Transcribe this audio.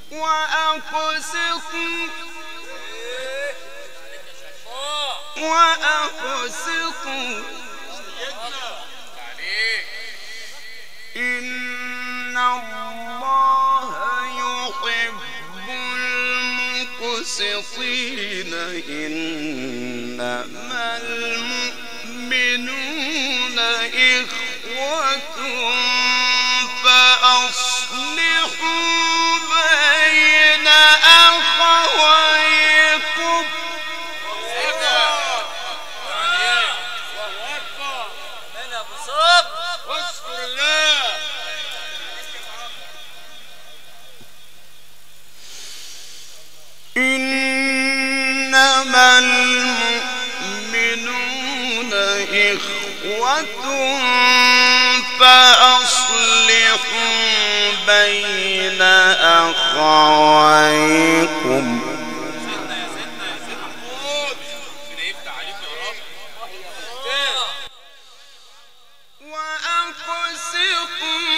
وأقسطوا إن الله يحب المقسطين إنما المؤمنون إخوة فأصلحوا بين أخويكم إنما المؤمنون إخوة فأصلحوا بين أخويكم وأقسطوا